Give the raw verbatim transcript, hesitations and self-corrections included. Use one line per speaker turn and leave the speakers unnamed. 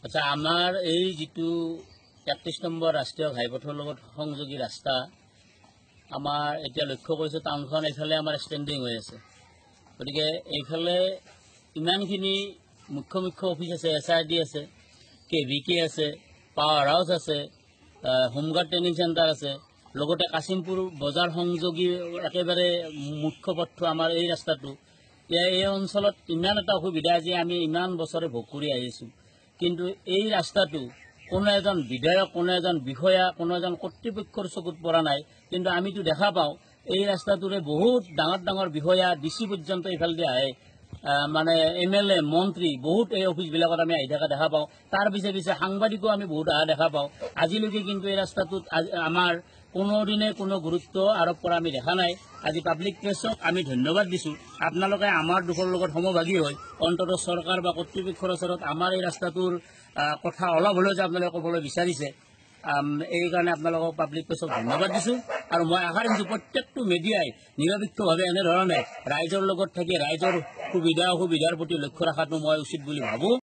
আচ্ছা, আমাৰ এই যিটো একত্ৰিশ নম্বৰ ৰাষ্ট্ৰীয় ঘাইপথৰ লগত সংযোগী ৰাস্তা আমাৰ এতিয়া লক্ষ্য কৰিছোঁ টাউনখন এইফালে আমাৰ ষ্টেণ্ডিং হৈ আছে। গতিকে এইফালে ইমানখিনি মুখ্য মুখ্য অফিচ আছে, এছ আৰ ডি আছে, কে ভি কে আছে, পাৱাৰ হাউচ আছে, হোমগাৰ্ড ট্ৰেইনিং চেণ্টাৰ আছে, লগতে কাশিমপুৰ বজাৰ সংযোগী একেবাৰে মুখ্য পথটো আমাৰ এই ৰাস্তাটো। এই অঞ্চলত ইমান এটা অসুবিধা যে আমি ইমান বছৰে ভোগ কৰি আহিছোঁ, কিন্তু এই ৰাস্তাটো কোনো এজন বিধায়ক, কোনো এজন বিষয়া, কোনো এজন কৰ্তৃপক্ষৰ চকুত পৰা নাই। কিন্তু আমিতো দেখা পাওঁ এই ৰাস্তাটোৰে বহুত ডাঙৰ ডাঙৰ বিষয়া, ডি চি পৰ্যন্ত ইফালেদি আহে, মানে এম এল এ, মন্ত্ৰী বহুত এই অফিচবিলাকত আমি আহি থকা দেখা পাওঁ। তাৰ পিছে পিছে সাংবাদিকো আমি বহুত অহা দেখা পাওঁ। আজিলৈকে কিন্তু এই ৰাস্তাটোত আমাৰ কোনোদিনে কোনো গুৰুত্ব আৰোপ কৰা আমি দেখা নাই। আজি পাব্লিক প্ৰেছক আমি ধন্যবাদ দিছোঁ। আপোনালোকে আমাৰ দুখৰ লগত সমভাগী হয় অন্ততঃ চৰকাৰ বা কৰ্তৃপক্ষৰ ওচৰত আমাৰ এই ৰাস্তাটোৰ কথা অলপ হ'লেও যে আপোনালোকে ক'বলৈ বিচাৰিছে, এইকাৰণে আপোনালোকক পাব্লিক প্ৰেছক ধন্যবাদ দিছোঁ। আৰু মই আশা ৰাখিছোঁ প্ৰত্যেকটো মিডিয়াই নিৰপেক্ষভাৱে এনেধৰণে ৰাইজৰ লগত থাকি ৰাইজৰ সুবিধা অসুবিধাৰ প্ৰতি লক্ষ্য ৰখাটো মই উচিত বুলি ভাবোঁ।